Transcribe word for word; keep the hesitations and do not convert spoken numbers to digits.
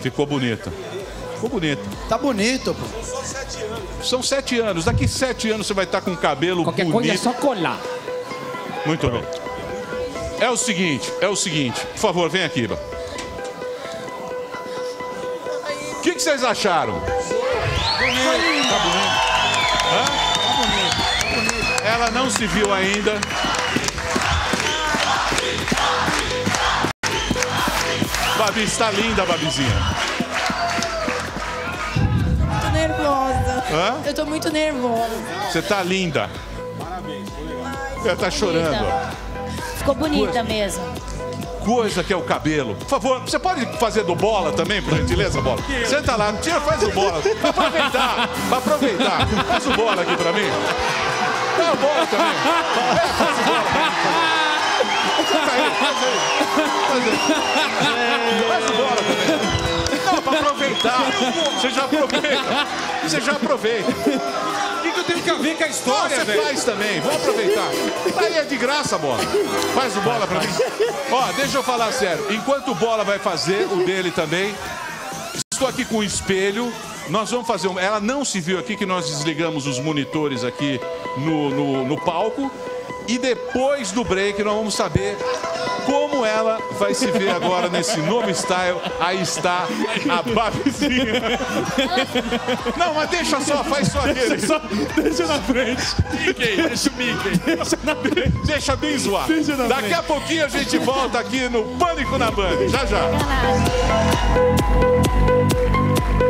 Ficou bonita. Ficou bonita. Tá bonito, pô. São sete anos. Daqui sete anos você vai estar com o cabelo Qualquer bonito. coisa é só colar. Muito bem. É o seguinte, é o seguinte. Por favor, vem aqui, Iba. O que, que vocês acharam? Bonito. Tá bonito. Hã? Tá bonito. Tá bonito. Ela não se viu ainda. Babi, está linda, Babizinha. Tô nervosa. Hã? Eu tô muito nervosa. Você tá linda. Parabéns. Ela tá chorando. ó. Ficou bonita mesmo. Coisa que é o cabelo. Por favor, você pode fazer do Bola também, por gentileza, Bola? Senta lá, tira, faz o Bola. Pra aproveitar, pra aproveitar. Faz o Bola aqui pra mim. Dá o Bola também. É, faz o Bola pra mim. Senta aí, faz aí. Faz aí. Faz o Bola também. Não, pra aproveitar. Você já aproveita. Você já aproveita. O que, que eu tenho que ver com a história, Você velho? faz também, vamos aproveitar. Aí é de graça, Bola. Faz o Bola pra mim. Ó, deixa eu falar sério. Enquanto o Bola vai fazer o dele também, estou aqui com o espelho. Nós vamos fazer um... Ela não se viu aqui, que nós desligamos os monitores aqui no, no, no palco. E depois do break nós vamos saber como ela vai se ver agora nesse novo style. Aí está a Babizinha. Não, mas deixa só, faz só aquele. Deixa, só, deixa na frente. Mickey, deixa o Mickey. Deixa na frente. Deixa bem zoado. Deixa na Daqui frente. a pouquinho a gente volta aqui no Pânico na Band. Já, já.